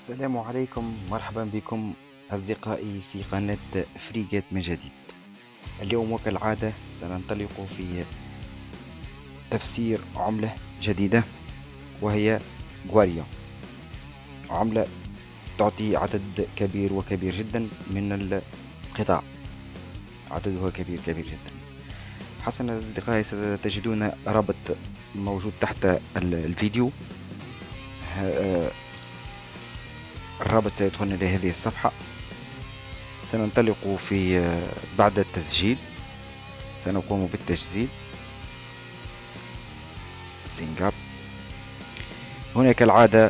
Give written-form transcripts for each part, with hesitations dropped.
السلام عليكم، مرحبا بكم أصدقائي في قناة فريجات من جديد. اليوم وكالعادة سننطلق في تفسير عملة جديدة وهي غواريا. عملة تعطي عدد كبير وكبير جدا من القطع، عددها كبير كبير جدا. حسنا أصدقائي، ستجدون رابط موجود تحت الفيديو. الرابط سيدخلنا إلى هذه الصفحة. سننطلق في بعد التسجيل سنقوم بالتسجيل. سينجاب. هنا كالعادة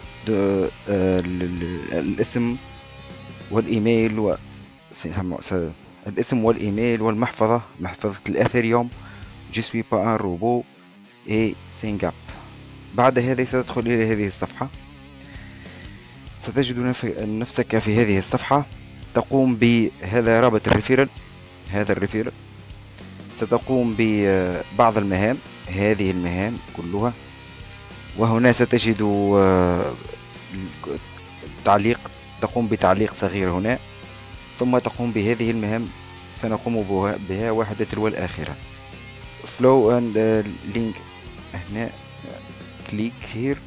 الاسم والإيميل الاسم والإيميل والمحفظة، محفظة الأثيريوم جسوي با روبو اي سينجاب. بعد هذا ستدخل إلى هذه الصفحة. ستجد نفسك في هذه الصفحة. تقوم بهذا رابط الريفيرال. هذا الريفيرال ستقوم ببعض المهام، هذه المهام كلها. وهنا ستجد تعليق، تقوم بتعليق صغير هنا، ثم تقوم بهذه المهام سنقوم بها واحدة تلو الآخرة. flow and link. هنا كليك هير،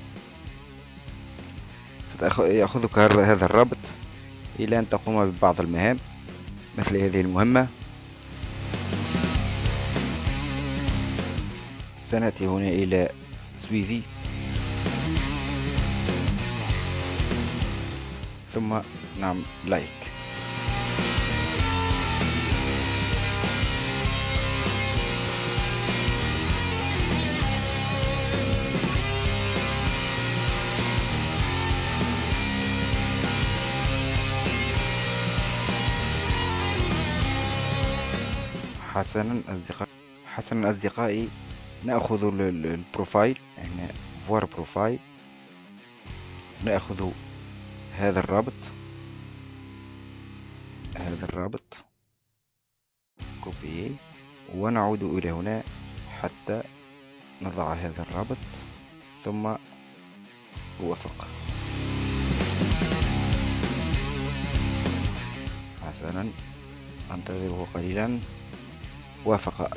يأخذك هذا الرابط إلى أن تقوم ببعض المهام مثل هذه المهمة. سنأتي هنا إلى سويفي، ثم نعمل لايك. حسنا أصدقائي، نأخذ البروفايل، يعني فوار بروفايل. نأخذ هذا الرابط كوبي، ونعود إلى هنا حتى نضع هذا الرابط ثم أوافق. حسنا، أنتظره قليلا. وافق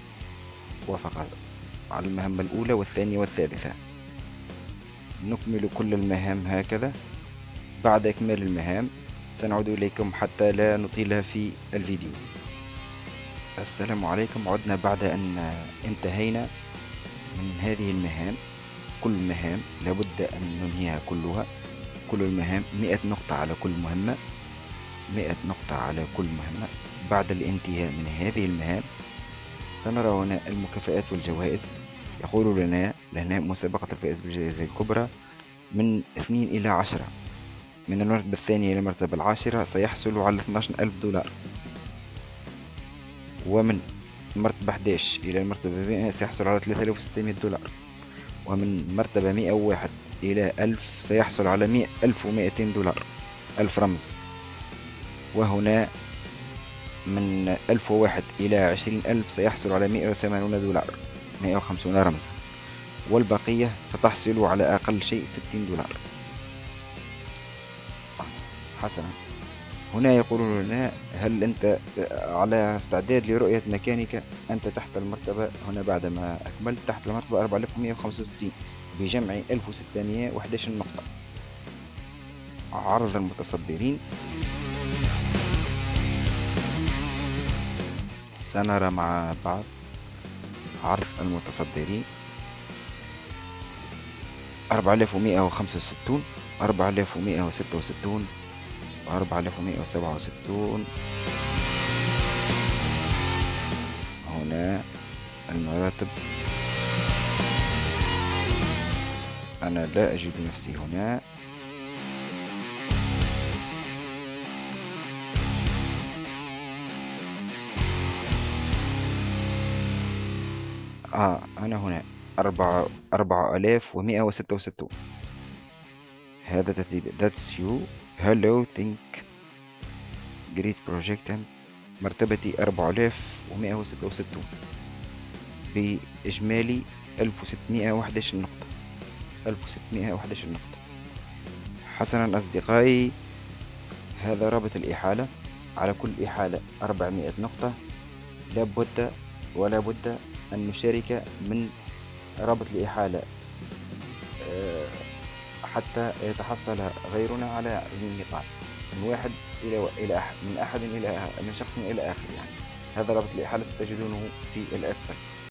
على المهمة الأولى والثانية والثالثة. نكمل كل المهام هكذا. بعد إكمال المهام سنعود إليكم حتى لا نطيل في الفيديو. السلام عليكم، عدنا بعد أن انتهينا من هذه المهام. كل المهام لابد أن ننهيها كلها. كل المهام 100 نقطة على كل مهمة، 100 نقطة على كل مهمة. بعد الانتهاء من هذه المهام سنرى هنا المكافآت والجوائز. يقول لنا مسابقة الفائز بالجائزة الكبرى من 2 إلى 10. من المرتبة الثانية إلى المرتبة العاشرة سيحصل على 12,000 دولار، ومن المرتبة 11 إلى المرتبة 100 سيحصل على 3600 دولار، ومن مرتبة 101 إلى 1000 سيحصل على 1200 دولار، 1000 رمز. وهنا من 1001 إلى 20,000 سيحصل على 180 دولار، 150 رمزا، والبقية ستحصل على أقل شيء 60 دولار. حسنا، هنا يقولون لنا هل أنت على استعداد لرؤية مكانك؟ أنت تحت المرتبة هنا بعدما أكملت تحت المرتبة 4165 بجمع 1611 نقطة. عرض المتصدرين. سنرى مع بعض عرض المتصدرين: 4165، 4166، 4167. هنا المراتب. أنا لا أجد نفسي هنا. أنا هنا 4166. هذا ترتيب. That's you. Hello, think great project. مرتبتي 4166 بإجمالي 1611 نقطة. 1611 نقطة. حسنا أصدقائي، هذا رابط الإحالة. على كل إحالة 400 نقطة. لابد ولا بد أن نشارك من رابط الإحالة حتى يتحصل غيرنا على النقاط، من واحد إلى أحد، من أحد إلى من شخص إلى آخر. يعني هذا رابط الإحالة ستجدونه في الأسفل.